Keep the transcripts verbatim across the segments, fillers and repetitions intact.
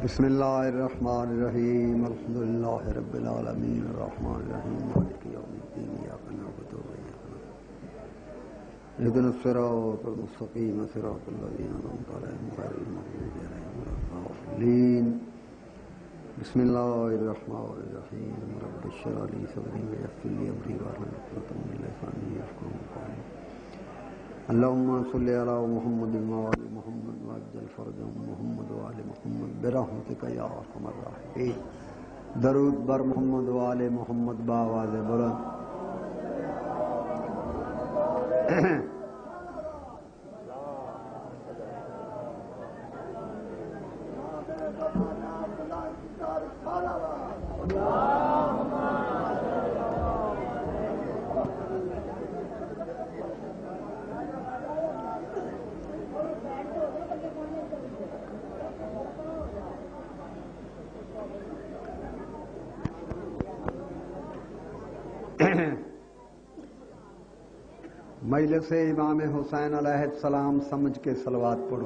بسم اللہ الرحمن الرحیم الحمد للہ رب العالمین الرحمن الرحیم مالک یوم الدین ایاک نعبد و ایاک نستعین اهدنا الصراط المستقیم صراط الذین انعمت علیہم غیر المغضوب علیہم ولا الضالین بسم اللہ الرحمن الرحیم رب اشرح لی صدری ویسر لی امری واحلل عقدۃ من لسانی یفقهوا قولی اللهم صل على محمد وآل محمد وعجل فرجهم محمد وآل محمد برحمتك يا ارحم الراحمين درود بر محمد وآل محمد باواز بلند مجلس امام حسین علیہ السلام سمجھ کے صلوات پڑھو۔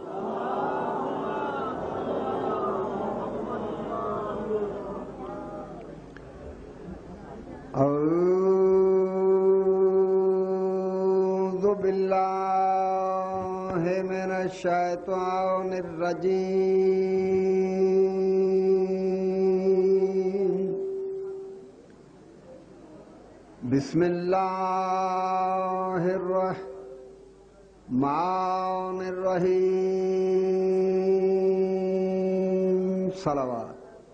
اعوذ باللہ من الشیطان الرجیم بسم اللہ الرحمن الرحیم صلوات۔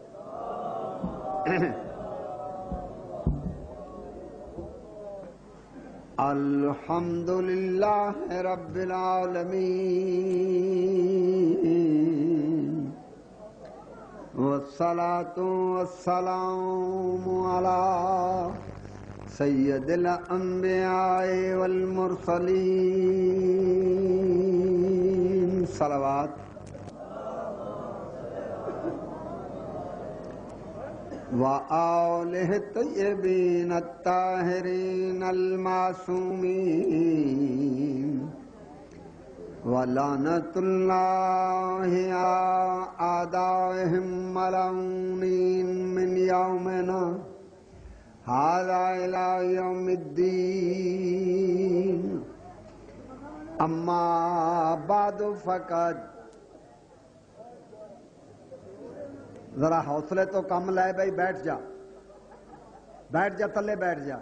الحمد للہ رب العالمین والصلاة والسلام علی سید الانبیاء والمرسلین صلوات۔ وآلہ الطیبین الطاہرین المعصومین ولعنۃ اللہ علی اعدائہم ملعونین من یومنا ھذا الی یوم الدین اما بعد فقد۔ ذرا حوصلے تو کم لائے بھائی، بیٹھ جا بیٹھ جا تلے بیٹھ جا۔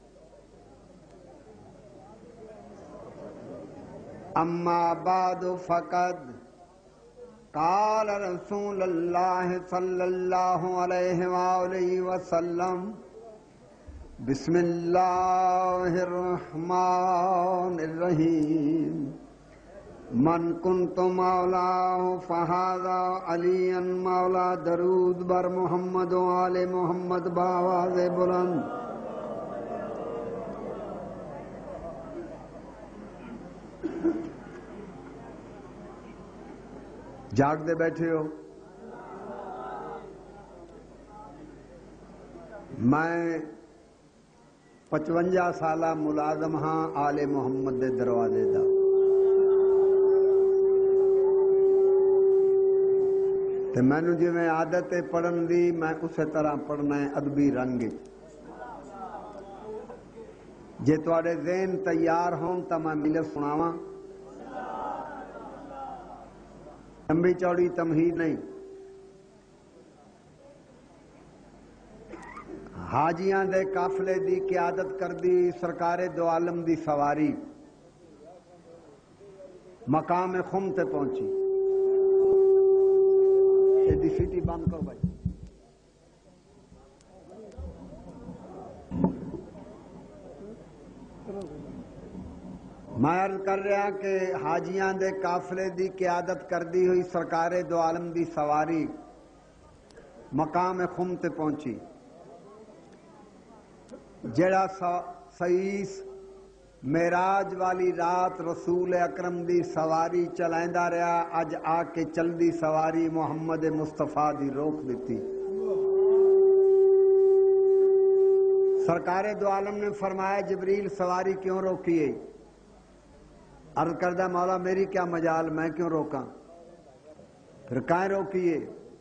اما بعد فقد قال رسول اللہ صلی اللہ علیہ وآلہ وسلم بسم اللہ الرحمن الرحیم من کنت مولا فہذا علی مولا۔ درود بر محمد و آل محمد باواز بلند۔ جاگ دے بیٹھے ہو؟ میں پچونجا سالہ ملازم ہاں آل محمد دے دروازے دا۔ تے مینوں جی میں عادت ہے پڑھن دی، میں اسی طرح پڑھنا ہے ادبی رنگ۔ جے تواڈے ذہن تیار ہون تا میں ملت سناواں، لمبی چوڑی تمہید نہیں۔ حاجیاں دے قافلے دی قیادت کردی سرکار دو عالم دی سواری مقام خم تے پہنچی۔ دی سیٹی بند کرو بھائی۔ میں عرض کر رہا کہ حاجیاں دے قافلے دی قیادت کردی ہوئی سرکار دو عالم دی سواری مقام خم تے پہنچی۔ جڑا سئیس معراج والی رات رسول اکرم دی سواری چلائندہ رہا، اج آ کے چلدی سواری محمد مصطفیٰ دی روک دیتی۔ سرکار دو عالم نے فرمایا جبریل سواری کیوں روکی ہے؟ عرض کردہ مولا میری کیا مجال، میں کیوں روکاں؟ پھر کہیں روکیے؟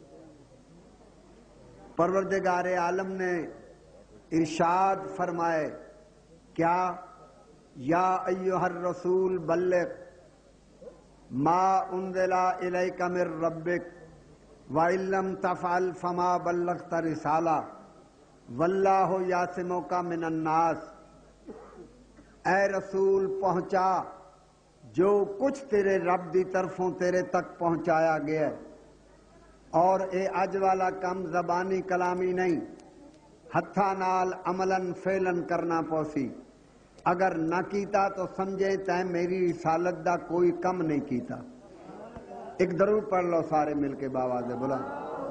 پروردگار عالم نے ارشاد فرمائے کیا؟ یا ایھا الرسول بلغ ما انزل الیک من ربک وَإِن لَّمْ تَفْعَلْ فَمَا بَلَّغْتَ رِسَالَةَ وَاللَّهُ يَعْصِمُكَ مِنَ النَّاسِ۔ اے رسول پہنچا جو کچھ تیرے رب دی طرفوں تیرے تک پہنچایا گیا ہے، اور اے اج والا کم زبانی کلامی نہیں، ہتھاں نال عملاً فعلاً کرنا پوسی۔ اگر نہ کیتا تو سمجھے تیں میری رسالت دا کوئی کم نہیں کیتا۔ ایک درود پڑھ لو سارے مل کے باواز بلند۔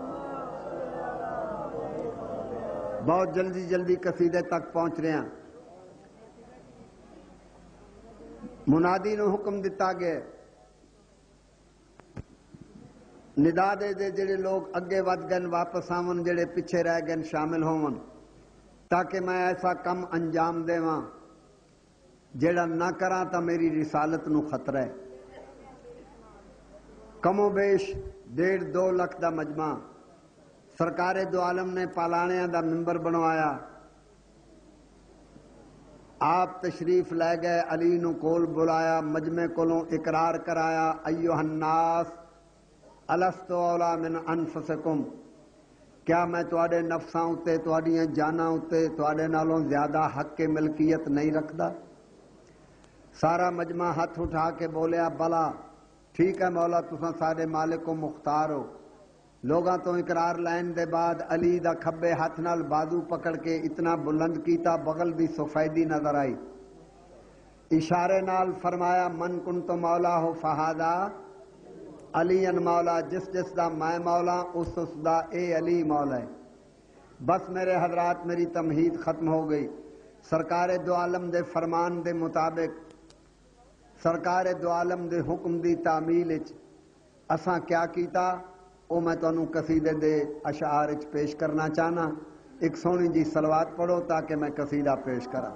بہت جلدی جلدی قصیدے تک پہنچ رہے ہیں۔ منادی نو حکم دتا گیا ندا دے دے جڑے لوگ اگے ود گئے واپس آون، جڑے پیچھے رہ گئے شامل ہون، تاکہ میں ایسا کم انجام دیواں جڑا نہ کراں تا میری رسالت نو خطرہ ہے۔ کم و بیش ڈیڑھ دو لکھ دا مجمع سرکار دو عالم نے پالانیاں دا ممبر بنوایا۔ آپ تشریف لے گئے، علی نو کول بلایا، مجمع کولوں اقرار کرایا، ایھا الناس الست اولا من انفسکم، کیا میں تواڈے نفساں اتے، تواڈیاں جاناں اتے تواڈے نالوں زیادہ حق کے ملکیت نہیں رکھدا؟ سارا مجمع ہاتھ اٹھا کے بولیا بلا، ٹھیک ہے مولا تساں سارے مالک و مختار ہو۔ لوگاں تو اقرار لین دے بعد علی دا کھبے ہاتھ نال بازو پکڑ کے اتنا بلند کیتا بغل دی سفیدی نظر آئی۔ اشارے نال فرمایا من کنت مولا ہو فہذا علی ان مولا، جس جس دا میں مولا اس اس دا اے علی مولا ہے۔ بس میرے حضرات میری تمہید ختم ہو گئی۔ سرکار دو عالم دے فرمان دے مطابق، سرکار دو عالم دے حکم دی تعمیل اچ اساں کیا کیتا او میں تانوں قصیدے دے اشعار اچ پیش کرنا چاہنا۔ ایک سونی جی صلوات پڑھو تاکہ میں قصیدہ پیش کراں۔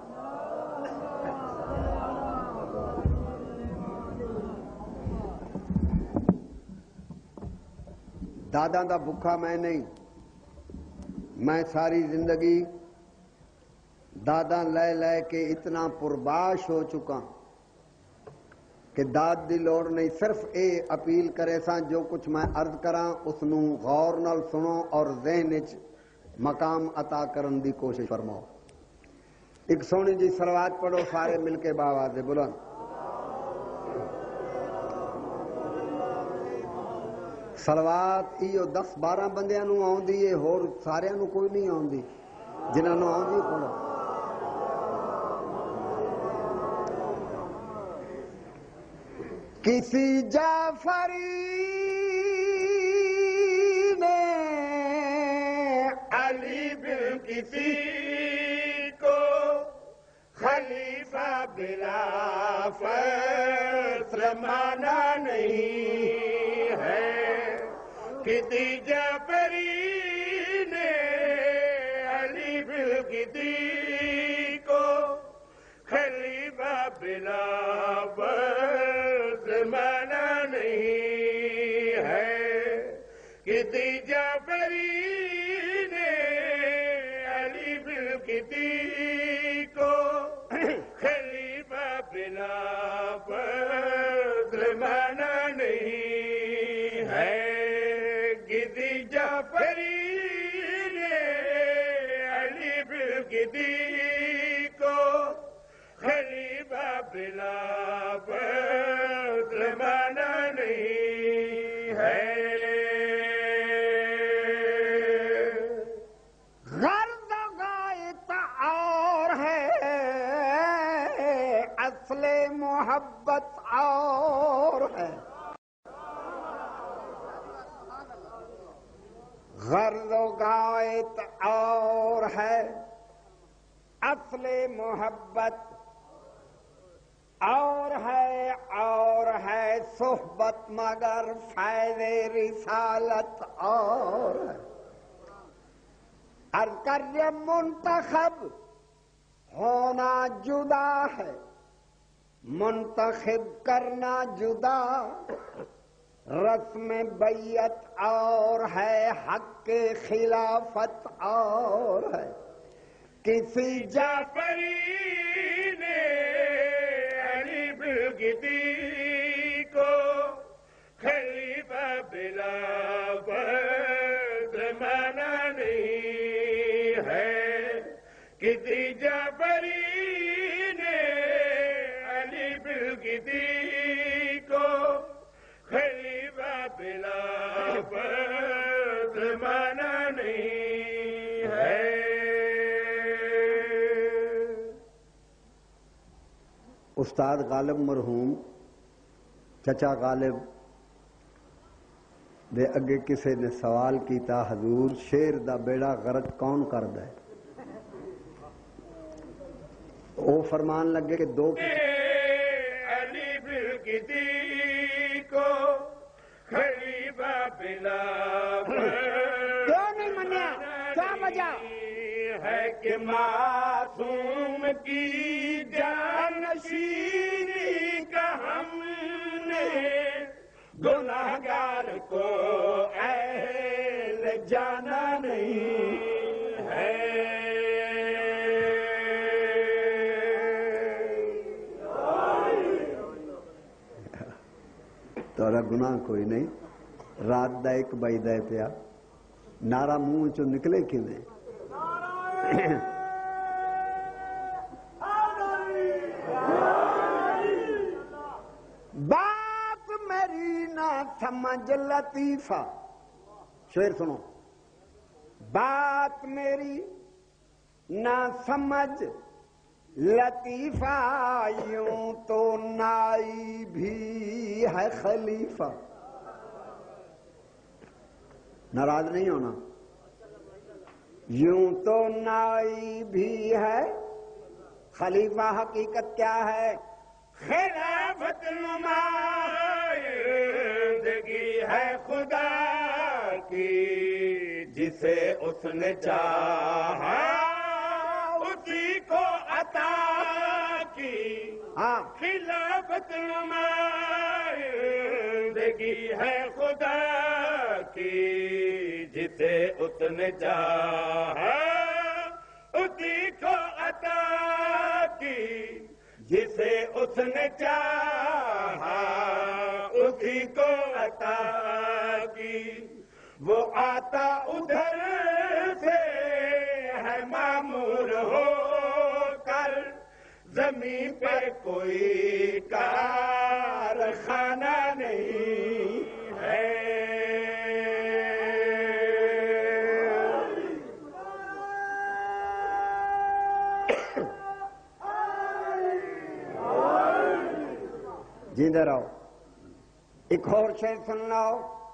دادا دا بھکھا میں نہیں، میں ساری زندگی دادا لے لے کے اتنا پرباش ہو چکا کہ داد دی لوڑ نہیں، صرف اے اپیل کرے سا جو کچھ میں عرض کراں اس نو غور نال سنو اور ذہن وچ مقام عطا کرن دی کوشش فرماؤ۔ ایک سونی جی صلوات پڑھو سارے مل کے باواز بلند۔ صلوات ایو دس بارہ بندیاں نو آوندی ہے، ہور ساریاں نو کوئی نہیں آوندی، جنہاں نو آوندی پڑھو۔ کسی جعفری نے علی بن کسی کو خلیفہ بلا فصل مانا نہیں ہے۔ کسی جعفری نے علی بن کسی کو خلیفہ بلا فصل مانا نہیں ہے۔ کسی جعفری نے علی بن کسی کو خلیفہ بلا فصل مانا نہیں ہے۔ کسی جعفری نے علی بن کسی کو خلیفہ بلا فصل مانا نہیں ہے۔ غرض غایت اور ہے، اصل محبت اور ہے۔ غرض و غایت اور ہے، اصل محبت اور ہے، اور ہے صحبت مگر فیض رسالت اور ہے۔ عرض کر منتخب ہونا جدا ہے، منتخب کرنا جدا، رسم بیعت اور ہے، حق خلافت اور ہے. کسی جعفری نے علی بلگتی کو خلیفہ بلا فرض مانا نہیں ہے. کسی جعفری نے علی بلگتی کو خلیفہ بلا فرض مانا نہیں ہے. استاد غالب مرحوم چچا غالب دے اگے کسے نے سوال کیتا، حضور شیر دا بیڑا غرق کون کردا ہے؟ او فرمان لگے کہ دو علی بلگتی کو خلیفہ بلا کیوں نہیں منیا؟ کیا وجہ ہے کہ معصوم کی جانشینی کا ہم نے گناہگار کو اہل جانا نہیں ہے. تورا گناہ کوئی نہیں، رات دا ایک بائی دے پیا، نعرہ منہ چو نکلے کیویں؟ بات میری نہ سمجھ لطیفہ، شعر سنو. بات میری نہ سمجھ لطیفہ، یوں تو نائی بھی ہے خلیفہ. ناراض نہیں ہونا. یوں تو نائی بھی ہے خلیفہ، حقیقت کیا ہے؟ خلافت نمائندگی ہے خدا کی، جسے اس نے چاہا اسی کو عطا کی. ہاں، خلافت نمائندگی ہے خدا کی، جسے اس نے چاہا اسی کو عطا کی. جسے اس نے چاہا اسی کو عطا کی. وہ آتا ادھر سے ہے معمور ہو کر، زمین پر کوئی کارخانہ نہیں ہے. جیندے رہو. ایک اور شعر سن لو.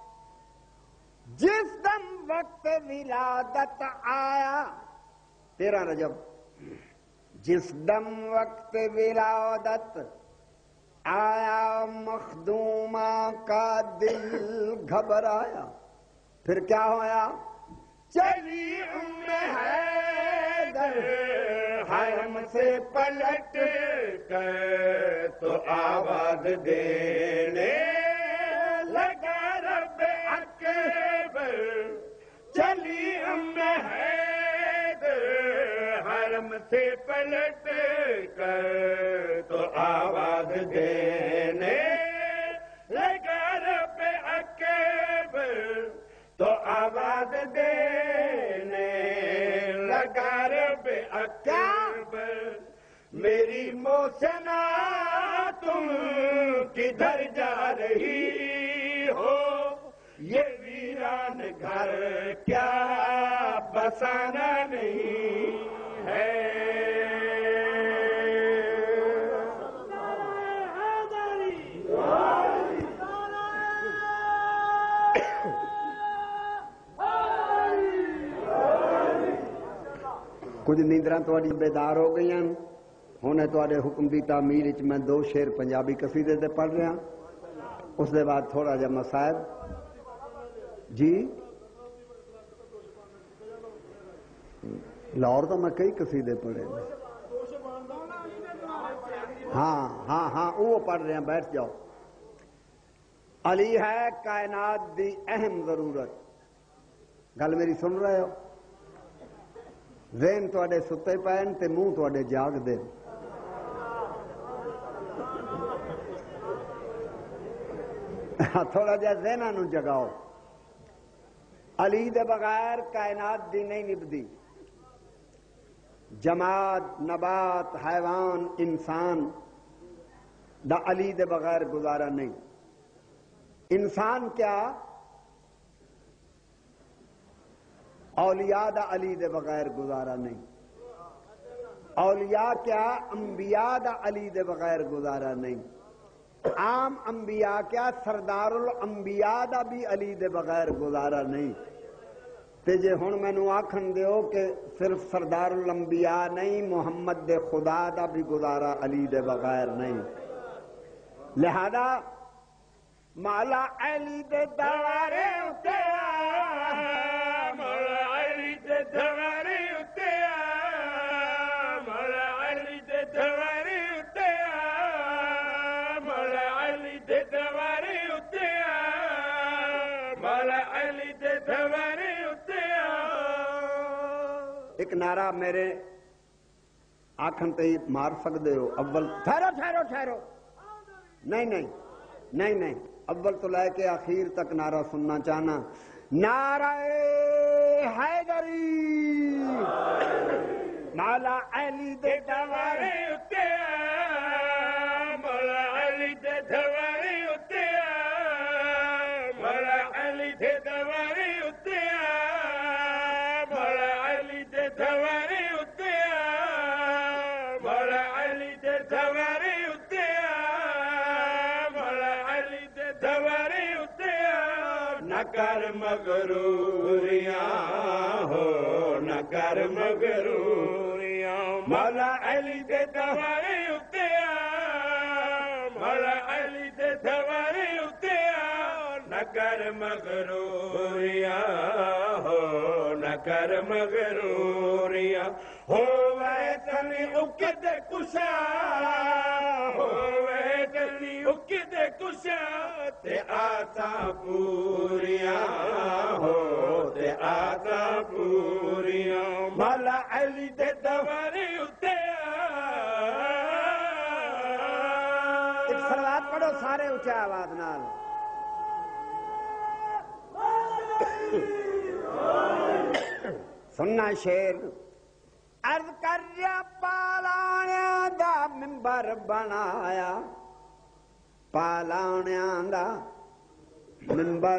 جس دم وقت ولادت آیا، تیرہ رجب، جس دم وقت ولادت آیا، مخدومہ کا دل گھبرایا. پھر کیا ہویا؟ چلی ام حیدر حرم سے پلٹ کر تو آواز دینے لگا رب اکبر. چلی ام حیدر حرم سے پلٹ کر تو آواز دینے لگا رب اکبر. تو آواز دینے لگا رب اکبر. میری موسنا تم کدھر جا رہی ہو؟ یہ ویران گھر کیا بسانا نہیں ہے. کچھ نیندراں تواڈی بیدار ہو گئی ہیں. ہن تواڈے حکم دی تعمیر وچ میں دو شعر پنجابی قصیدے تے پڑھ رہا، اس دے بعد تھوڑا جا مصائب. جی لاہور تو میں کئی قصیدے پڑھے. ہاں ہاں ہاں وہ پڑھ رہے ہیں، بیٹھ جاؤ. علی ہے کائنات دی اہم ضرورت. گل میری سن رہے ہو؟ ذہن تواڈے ستے پین تے منہ تواڈے جاگ دے. تھوڑا جہا ذہناں نو جگاؤ. علی دے بغیر کائنات دی نہیں نبدی. جماد، نبات، حیوان، انسان دا علی دے بغیر گزارا نہیں. انسان کیا اولیاء دا علی دے بغیر گزارا نہیں. اولیاء کیا انبیاء دا علی دے بغیر گزارا نہیں. عام انبیاء کیا سردار الانبیاء دا بھی علی دے بغیر گزارا نہیں. تے جے ہن مینوں آکھن دیو کہ صرف سردار الانبیاء نہیں محمد دے خدا دا بھی گزارا علی دے بغیر نہیں. لہذا مولا علی دے دوارے اتے آ، مولا علی دے دوارے اتے آ، مولا علی دے دوارے اتے آ، مولا علی دے دوارے اتے آ، مولا علی دے دوارے اتے آ. ایک نعرہ میرے آکھن تے مار سکدے ہو. اول ٹھہرو ٹھہرو ٹھہرو نہیں نہیں نہیں نہیں اول تو لے کے آخر تک نعرہ سننا چاہنا. نعرہ حیدری مولا علی دے دوارے اتے آ، مولا علی دے دوارے اتے آ، مولا علی دے دوارے اتے آ، مولا علی دے دوارے اتے آ، مولا علی دے دوارے اتے آ، مولا علی دے دوارے اتے آ. نہ کر مغروریاں ہو، نہ کر مغروریاں، مولا علی دے دوارے اتے آ، مولا علی دے دوارے اتے آ. نہ کر مغروریاں ہو، نہ کر مغروریاں، ہووے تنی اکد کشا، ہووے تنی اکد کشا، تے آتا پوریاں ہو، تے آتا پوریاں، مولا علی دے دوارے اتے آ. ایک صلوات پڑھو سارے اونچی آواز نال. سننا شیر عرض کر رہا پالانیاں دا منبر بنایا، پالانیاں دا منبر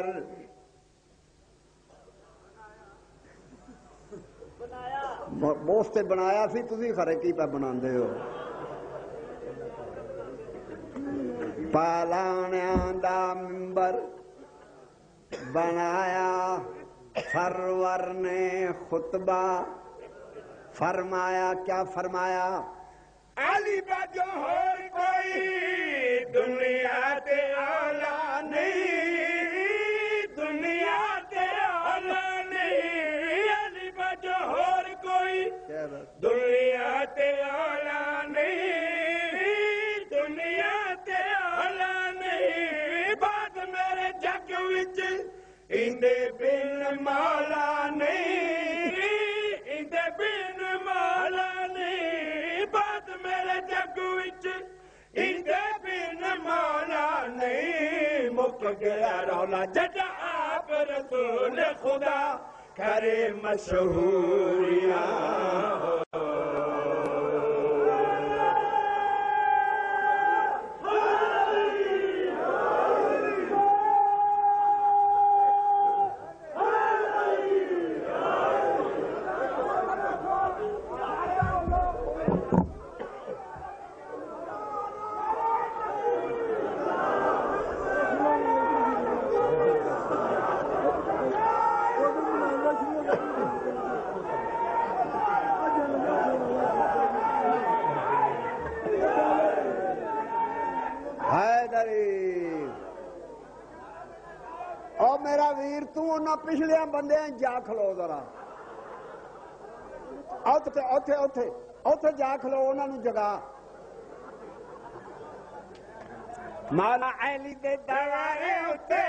بوس تے بنایا سی، تسی خرے کی پہ بناندے ہو. پالانیاں دا منبر بنایا، سرور نے خطبہ فرمایا. کیا فرمایا؟ علی بجو اور کوئی دنیا تے اولا نہیں، دنیا تے اولا نہیں، علی بجو اور کوئی دنیا تے اولا نہیں، دنیا تے اولا نہیں. بات میرے جگ وچ اندے بن مولا نہیں، اندے بن مولا نہیں. بات میرے جگ وچ اندے بن مولا نہیں. مک گیا رولا جدا آپ رسول خدا کرے مشہوریاں. او میرا ویر تو انہاں پچھلیاں بندے جا کھلو ذرا، اوتھے اوتھے اوتھے اوتھے جا کھلو، انہاں نوں جگا. مولا علی دے دوارے اتے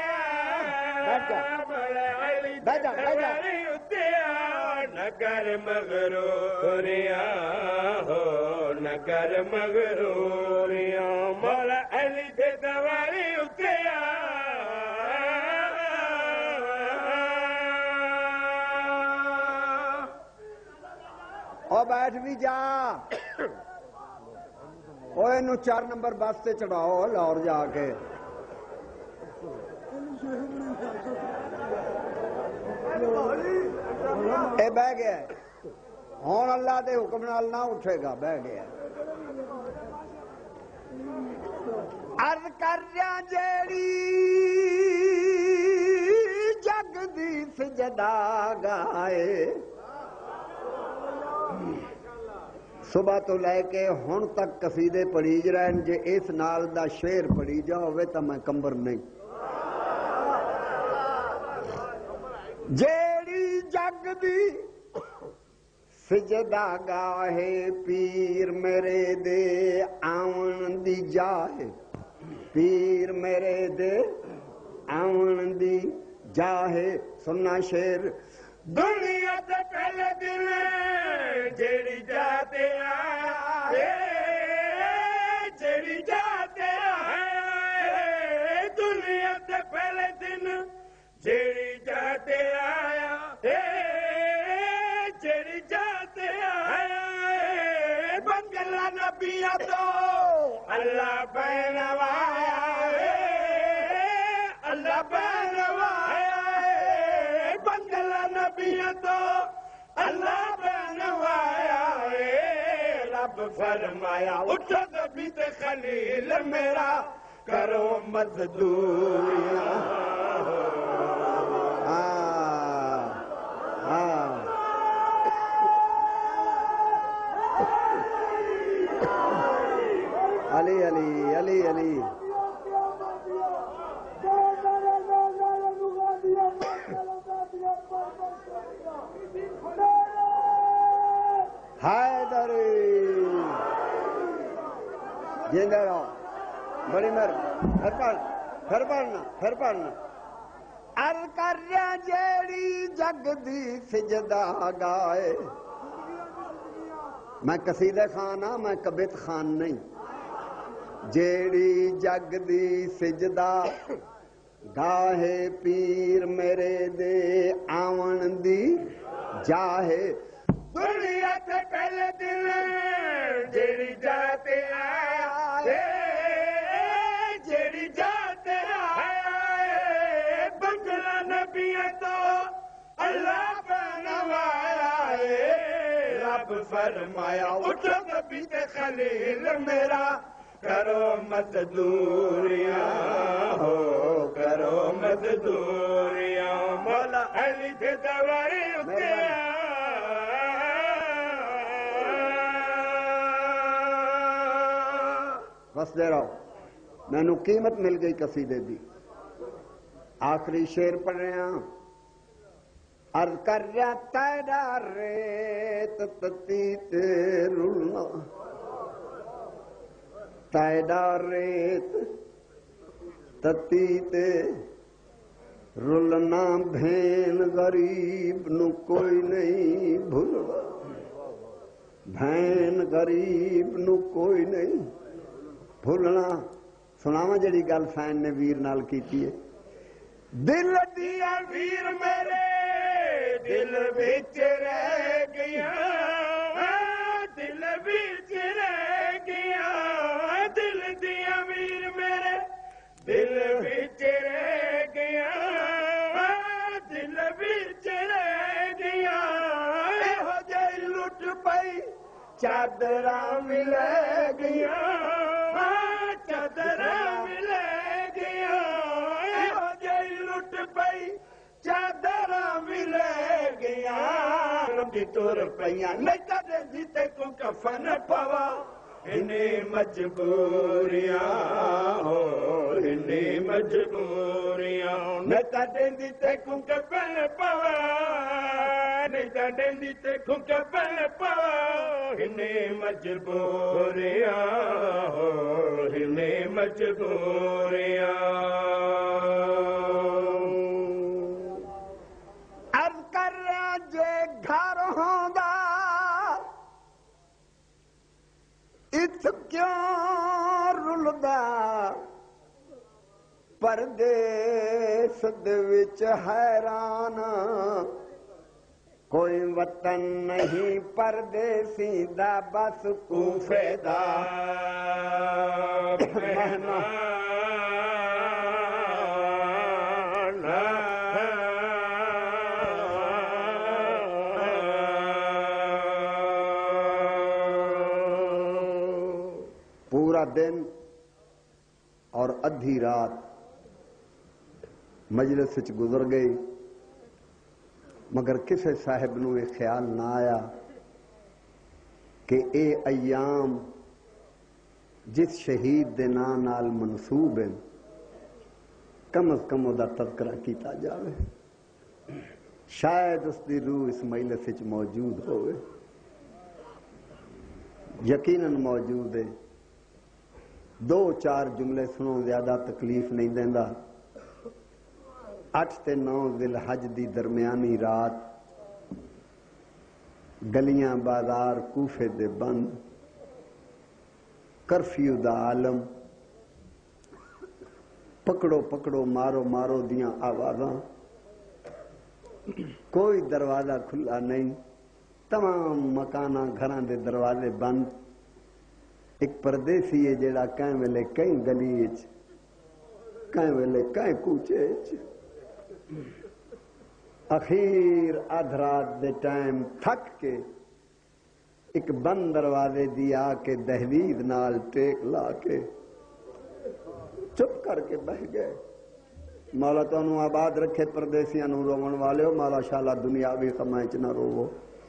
مولا علی دے دوارے اتے نگر مغروریاں ہو نگر مغروریاں مولا علی دے دوارے اتے او بیٹھ بھی جا اوہ انہوں چار نمبر بس سے چڑھاؤ لاہور جا کے اے بہ گیا ہے ہون اللہ دے حکم نال نہ اٹھے گا بہ گیا ہے عرض کر رہا جیڑی جگ دی سجدہ گائے صبح تو لے کے ہن تک قصیدے پڑھی رہن جے اس نال دا شعر پڑھی جاوے تا میں کمبر نہیں جیڑی جگ دی سجدہ گاہے پیر میرے دے آون دی جاہے پیر میرے دے آون دی جاہے سننا شعر دنیا تے پہلے دن جیڑی جاتے آئے جیڑی جاتے آئے دنیا تے پہلے دن جیڑی جاتے آیا جیڑی جاتے آیا بنگلہ نبیہ تو اللہ بینوایا اللہ بینوایا بنگلہ نبیہ تو اللہ بنوایا رب فرمایا اٹھو نبی تے خلیل میرا کرو مزدوریاں علی علی علی علی حیدری جیندے رہو بڑی مہر پھر پڑھنا پھر پڑھنا پھر پڑھنا عرض کر رہا جیڑی جگ دی سجدہ گائے میں قصیدہ خان ہاں میں کبت خان نہیں جیڑی جگ دی سجدہ گاہے پیر میرے دے آون دی جاہے دنیا سے پہلے دن جیڑی جاتے آئے جیڑی جاتے آئے بنگلہ نبیہ تو اللہ بنوایا رب فرمایا اٹھو نبی تے خلیل میرا کرو مزدوریاں ہو کرو مزدوریاں مولا علی دے دوارے اتے بس دے رہو میں نو قیمت مل گئی قصیدے دی آخری شعر پڑھ رہے ہیں عرض کر رہا تیرا ریت تتی تے رلنا تیرا ریت تتی تے رلنا بھین غریب نو کوئی نہیں بھولنا بھین غریب نو کوئی نہیں بھولنا سناواں جڑی گل فین نے ویر نال کیتی ہے دل دیا ویر میرے دل بچ رہ گیا دل بچ رہ گیا دل دیا ویر میرے دل بچ رہ گیا دل بچ رہ گیا ہو جائی لٹ پئی چادراں ملے گیا چادراں ملے گیا ہو جائی لٹ پئی چادراں ملے گیا رمبی تور پئیاں نہیں کدے جیتے کو کفن پوا انہیں مجبوریاں ہو انہیں مجبوریاں نہیں کدے جیتے کو کفن پوا نہیں کدے جیتے کو کفن پوا انہیں مجبوریاں ہو انہیں مجبوریاں عرض کر رہا جے گھر ہوندا ات کیوں رلدا پردیس دے وچ حیران کوئی وطن نہیں پردیسی دا بس کوفے دا مہمان پورا دن اور ادھی رات مجلس وچ گزر گئی مگر کسے صاحب نو یہ خیال نہ آیا کہ اے ایام جس شہید دے نام نال منسوب ہیں کم از کم دا تذکرہ کیتا جاوے شاید اس دی روح اس مجلس وچ موجود ہوئے یقیناً موجود ہے دو چار جملے سنو زیادہ تکلیف نہیں دیندا اٹھ تے نو ذی الحج دی درمیانی رات گلیاں بازار کوفے دے بند کرفیو دا عالم پکڑو پکڑو مارو مارو دیاں آوازاں کوئی دروازہ کھلا نہیں تمام مکاناں گھراں دے دروازے بند ایک پردیسی ہے جیڑا کہیں ویلے کہیں گلی وچ کہیں ویلے کہیں کوچے وچ اخیر آدھ رات دے ٹائم تھک کے ایک بند دروازے دی آ کے دہلیز نال ٹیک لا کے چپ کر کے بہ گئے مولا تانوں آباد رکھے پردیسیاں نوں روون والے مولا شالا دنیاوی کماں وچ نہ روو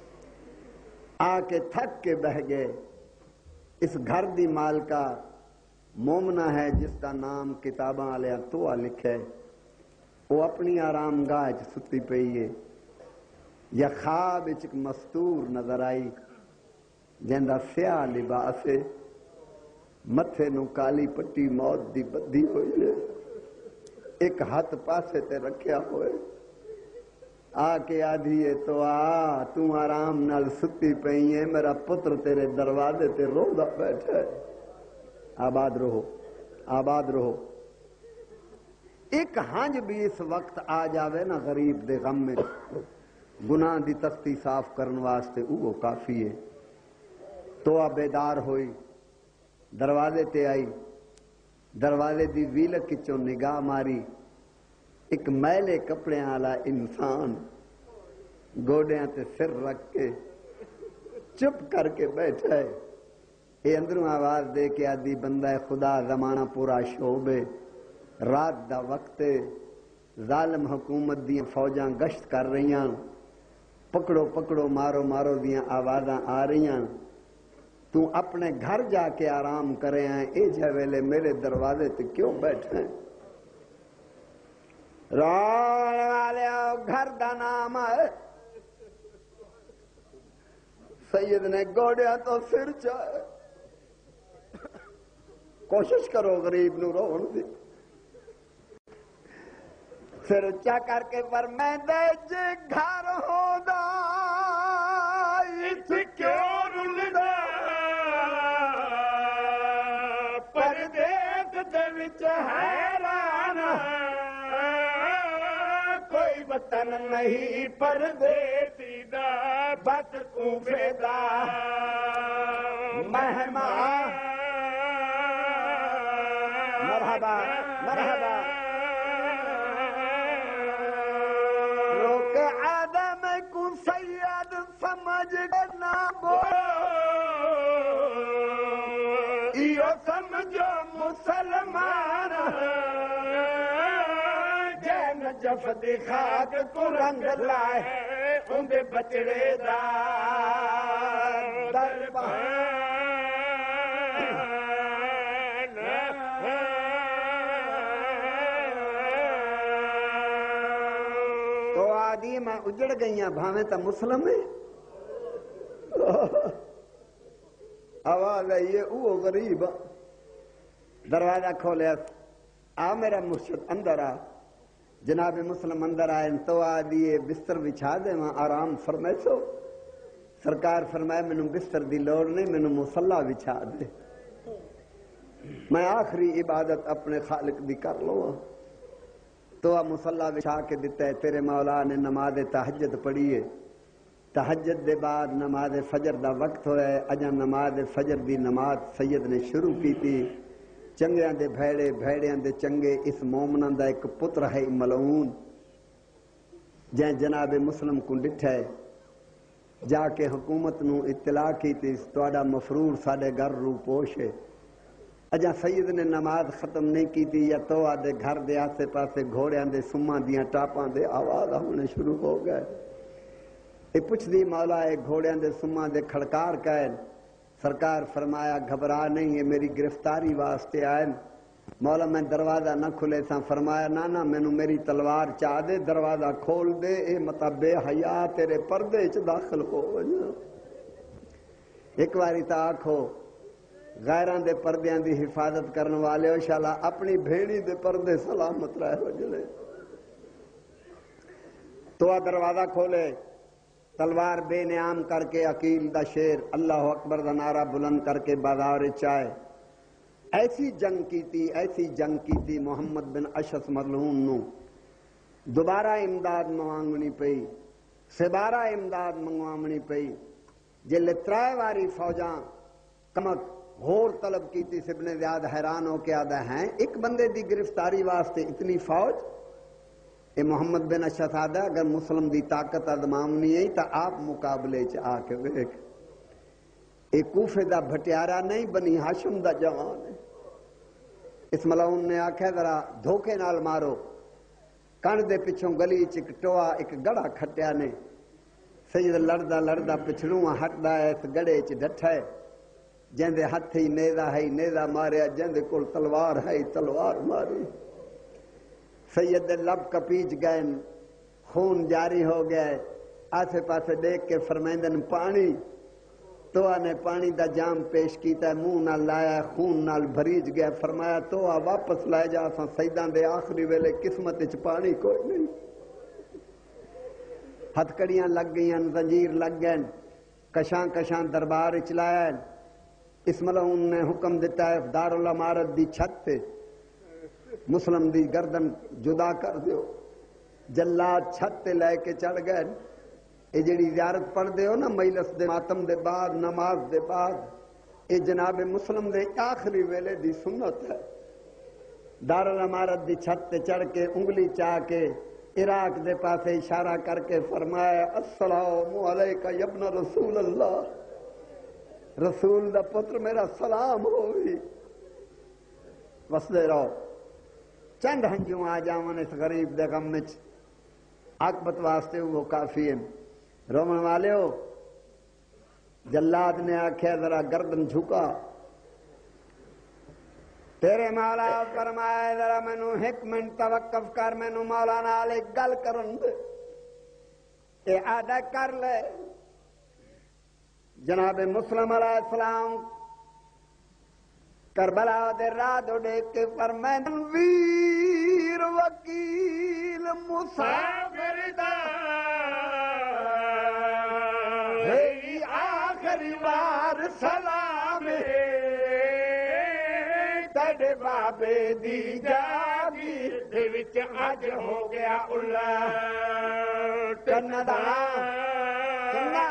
آ کے تھک کے بہ گئے اس گھر دی مالکہ مومنہ ہے جس کا نام کتاباں والے تو لکھے وہ اپنی آرام گاہ ستی پئی ہے یا خواب ایک مستور نظر آئی جندا سیاہ لباس ہے متھے نو کالی پٹی موت دی بدھی ہوئی ہے ایک ہاتھ پاسے تے رکھیا ہوئے آ کے آدھی ہے تو آ تو آرام نال ستی پئی ہے میرا پتر تیرے دروازے تے رودا بیٹھا ہے آباد رہو آباد رہو ایک ہنج بھی اس وقت آ جاوے نا غریب دے غم میں گناہ دی تختی صاف کرن واسطے وہ کافی ہے تو آ بیدار ہوئی دروازے تے آئی دروازے دی ویلک چوں نگاہ ماری ایک میلے کپڑے والا انسان گوڑیاں تے سر رکھ کے چپ کر کے بیٹھا ہے اے اندروں آواز دے کے آدھی بندہ خدا زمانہ پورا شعبے رات دا وقت ظالم حکومت دیاں فوجاں گشت کر رہی ہیں پکڑو پکڑو مارو مارو دیاں آوازاں آ رہی ہیں تو اپنے گھر جا کے آرام کرے ہیں اے جے ویلے میرے دروازے تے کیوں بیٹھے ہیں رون والے گھر دا نام ہے سید نے گوڑیا تو سر چاہے کوشش کرو غریب نو رون دی سر اچا کر کے پر میں دے جے گھر ہوندا ات کیوں رلدا پردیس دے وچ حیران کوئی وطن نہیں پردیسی دا بس کوفے دا مہمان مرحبا مرحبا سید سمجھ نہ بو ایو سمجھو مسلمان جے نجف دی خاک کو رنگ لائے اندے بچڑے دا دربان تو آدھی میں اجڑ گئیاں بھاویں تا مسلم ہے آواز آئیے او غریب دروازہ کھولیا، آ میرا مرشد اندر آ۔ جناب مسلم اندر آئے تو آ دیے بستر بچھا دے وہاں آرام فرمائے سو۔ سرکار فرمائے مینوں بستر دی لوڑ نہیں، مینوں مصلا بچھا دے، میں آخری عبادت اپنے خالق دی کر لو۔ تو آ مصلا بچھا کے دیتا ہے۔ تیرے مولا نے نماز تہجد پڑھی ہے، تہجد دے بعد نماز فجر دا وقت ہویا ہے، اجا نماز فجر دی نماز سید نے شروع کی تھی۔ چنگیاں دے بھیڑے بھیڑیاں دے چنگے، اس مومناں دا ایک پتر ہے ملعون، جن جناب مسلم کو ڈٹھا ہے، جا کے حکومت نو اطلاع کی تھی تہاڈا مفرور ساڈے گھر رو پوش ہے۔ اجا سید نے نماز ختم نہیں کی تھی، یا تو آدھے گھر دے آسے پاسے گھوڑیاں دے سماں دیاں ٹاپاں دے آواز ہونے شروع ہو گئے۔ اے پوچھ دی مولا اے گھوڑیاں دے سماں دے کھڑکار کائن۔ سرکار فرمایا گھبرا نہیں، یہ میری گرفتاری واسطے آئے۔ مولا میں دروازہ نہ کھلے سا، فرمایا نا نا مینوں میری تلوار چاہ دے، دروازہ کھول دے، اے مطلب بے حیا تیرے پردے چ داخل ہو وجا۔ ایک باری تا آکھو غیراں دے پردیاں دی حفاظت کرن والے ہو، شالا اپنی بھیڑی دے پردے سلامت رہے ہو جلے۔ تو آ دروازہ کھولے، تلوار بے نیام کر کے عقیل دا شیر اللہ اکبر دا نعرہ بلند کر کے بازار چائے۔ ایسی جنگ کی تھی، ایسی جنگ کی تھی، محمد بن اشعث مظلوم نو دوبارہ امداد منگانی پئی، سبارہ امداد منگوانی پئی۔ جلے ترائے واری فوجاں کمک غور طلب کی تھی، ابن زیاد حیران ہو کے آدھا ہیں ایک بندے دی گرفتاری واسطے اتنی فوج؟ اے محمد بن اشعث آدھا اگر مسلم دی طاقت ادمامنی ہے تا آپ مقابلے چ آ کے ویکھ، اے کوفے دا بھٹیارا نہیں، بنی ہاشم دا جوان ہے۔ اس ملعون نے آکھیا ذرا دھوکے نال مارو۔ کن دے پچھوں گلی چ ایک ٹوआ ایک گڑا کھٹیا نے، سید لڑدا لڑدا پچھڑوں ہٹدا ہے، اس گڑے چ ڈٹھا ہے، جن دے ہتھ ہی نیزا ہے نیزا ماریا، جن دے کول تلوار ہے تلوار ماری۔ سید دے لب کپیچ گئے، خون جاری ہو گیا، آسے پاسے دیکھ کے فرمائندن پانی۔ تو نے پانی دا جام پیش کیتا، منہ نال لایا، خون نال بھریج گیا، فرمایا تو آ واپس لائے جا، سا سیدان دے آخری ویلے قسمت وچ پانی کوئی نہیں۔ ہتھ کڑیاں لگ گئیاں، زنجیر لگ گئے، کشاں کشاں دربار وچ لایا۔ اس ملعون نے حکم دیتا ہے دارالعمارت دی چھت تے مسلم دی گردن جدا کر دیو۔ جلاد چھت تے لے کے چڑھ گئے۔ اے جڑی زیارت پڑھ دے ہو نا مجلس دے ماتم دے بعد، نماز دے بعد، اے جناب مسلم دے آخری ویلے دی سنت ہے۔ دارالعمارت دی چھت تے چڑھ کے انگلی چاہ کے عراق دے پاسے اشارہ کر کے فرمایا السلام علیکہ یا ابن رسول اللہ، رسول دا پتر میرا سلام ہوئی، وسدے رہو۔ چند ہنجوں آ جاون اس غریب دے غم وچ، عاقبت واسطے وہ کافی ہیں۔ رومن والے ہو، جلاد نے آکھیا ذرا گردن جھکا۔ تیرے مولا فرمائے ذرا مینوں ایک منٹ توقف کر، مینوں مولا نال ایک گل کرن دے۔ اے آدھا کر لے۔ جناب مسلم علیہ السلام کربلا دے راہ دو دیکھ کے فرمائے ویر وکیل مسافر دا ہے آخری بار سلام ہے، تیرے بابے دی جاگیر دے وچ اج ہو گیا الٹ ندا سننا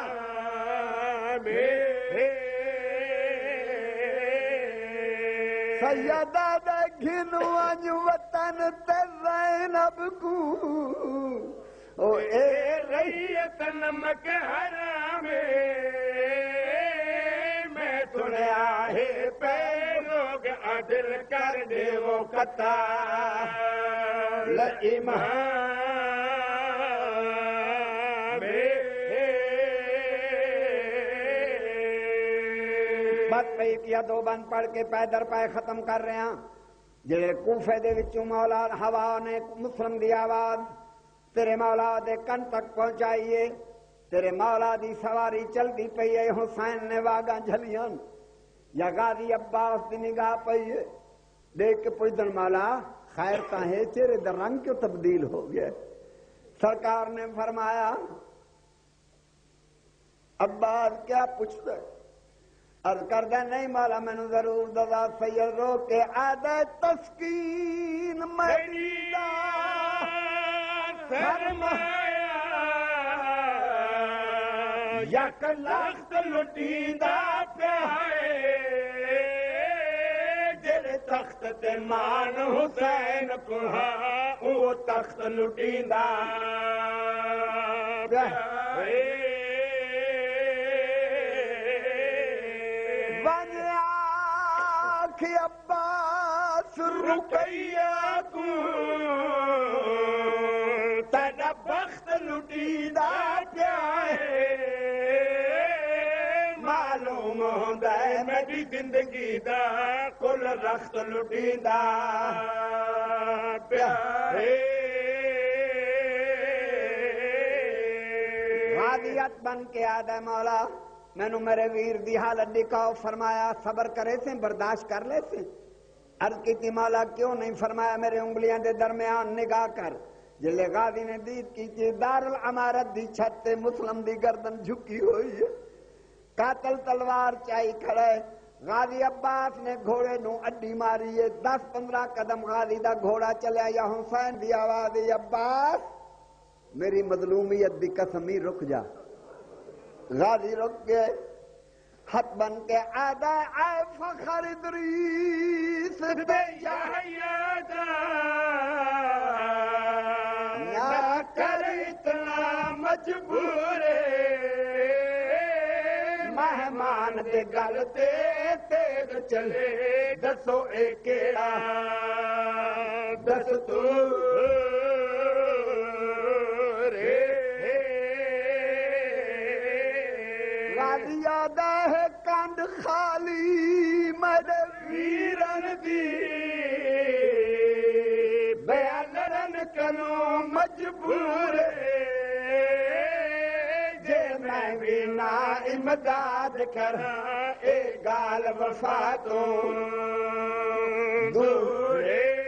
سیدہ دے گھنو اج وطن تے زینب کو، او اے رہیت نمک حرام میں سنیا ہے پہ لوگ عدل کر دے وہ قطع لإمام بات پہ کیا دو بند پڑھ کے پیدر پائے ختم کر رہے ہیں۔ جڑے کوفے دے وچوں مولا ہوا نے مسلم دی آواز تیرے مولا دے کن تک پہنچائیے، تیرے مولا دی سواری چل دی پئی ہے، حسین نے واگاں جھلیاں یا غازی عباس دی نگاہ پئی ہے، دیکھ کے پوچھدن مولا خیر تا ہے چہرے دا رنگ کیوں تبدیل ہو گیا؟ سرکار نے فرمایا عباس کیا پوچھتا ہے؟ عرض کردہ نہیں مولا میں نے ضرور دادا سید رو کے آدھے تسکین مدینہ فرمایا یک لخت لٹیندہ پیائے جڑے تخت تے مان حسین کوہا وہ تخت لٹیندہ پیائے کہ عباس رقیہ کو تیرا بخت لٹیندہ پیائے معلوم ہوندہ ہے میری زندگی دا کل رخت لٹیندہ پیائے غادیت بن کے آدھے مولا میں نے میرے ویر دی حالت دکھاؤ فرمایا صبر کرے سے برداشت کر لے سے عرض کی تھی مولا کیوں نہیں فرمایا میرے انگلیاں دے درمیان نگاہ کر جلے غازی نے دید کی تھی دار العمارت دی چھت تے مسلم دی گردن جھکی ہوئی ہے قاتل تلوار چاہی کھڑے غازی عباس نے گھوڑے نو اڈی ماری ہے دس پندرہ قدم غازی دا گھوڑا چلیا یا حسین دی آواز عباس میری مظلومیت دی قسمی رک جا غازی رک گئے حق بن کے آدھا آئے فخر ادریس دے یحییٰ نہ کر اتنا مجبور مہمان دے گل تے تیغ چلے دسو اے کیڑا دس تو یاد ہے کانڈ خالی میرے ویرن دی بیان لڑن کنوں مجبور جے میں بھی نا امداد کراں اے گال وفا تو دور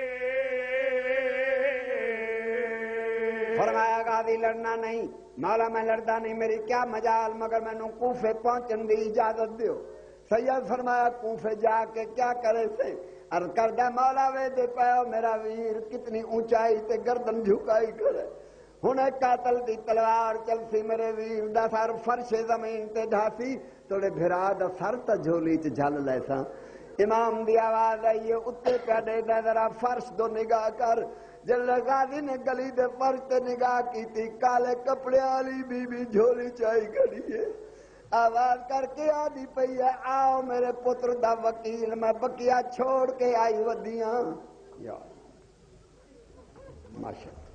فرمایا غازی لڑنا نہیں مولا میں لڑدا نہیں میری کیا مجال مگر میں نے کوفے پہنچن دی اجازت دیو سید فرمایا کوفے جا کے کیا کرے سے عرض کردہ مولا وے دے پاؤ میرا ویر کتنی اونچائی تے گردن جھکائی کرے ہنے قاتل دی تلوار چلسی میرے ویر دا سر فرش زمین تے ڈھاسی توڑے بھرا دا سر تا جھولی چ جھل لیسا امام دی آواز آئیے اتے پہ دے دے ذرا فرش دو نگاہ کر جل غازی نے گلی دے فرش تے نگاہ کی تھی کالے کپڑے والی بی بی جھولی چائی کھڑی ہے آواز کر کے آدھی پئی ہے آؤ میرے پتر دا وکیل میں بکیا چھوڑ کے آئی ودیاں یا ماشاءاللہ